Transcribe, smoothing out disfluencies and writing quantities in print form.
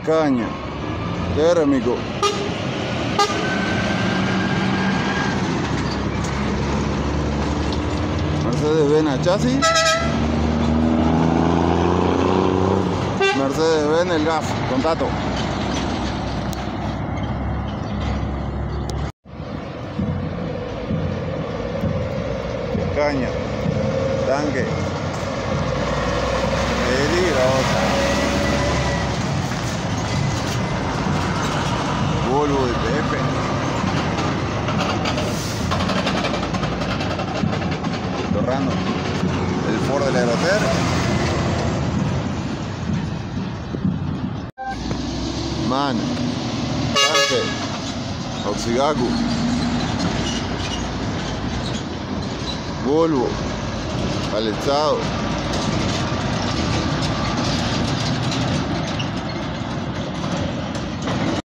Caña. Térmico. Mercedes-Benz chasis. Mercedes-Benz el gas, contacto. Caña, tanque, peligrosa. Volvo de TF. Torrando el Ford del Aeroter. Man, tanque, Oxigaku, Volvo, Alexado.